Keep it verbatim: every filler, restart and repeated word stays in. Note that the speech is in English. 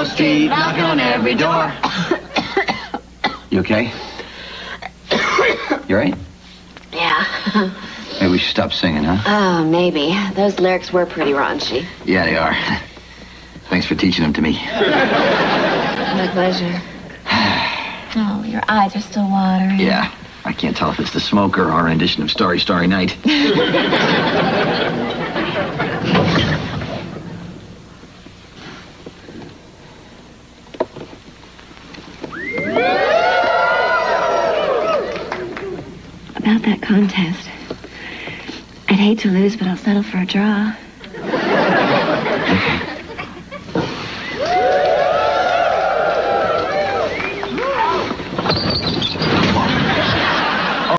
street, knocking on every door. You okay? You all right? Yeah. Maybe we should stop singing, huh? Oh, maybe. Those lyrics were pretty raunchy. Yeah, they are. Thanks for teaching them to me. My pleasure. Oh, your eyes are still watering. Yeah. I can't tell if it's the smoke or our rendition of Starry, Starry Night. About that contest. I'd hate to lose, but I'll settle for a draw.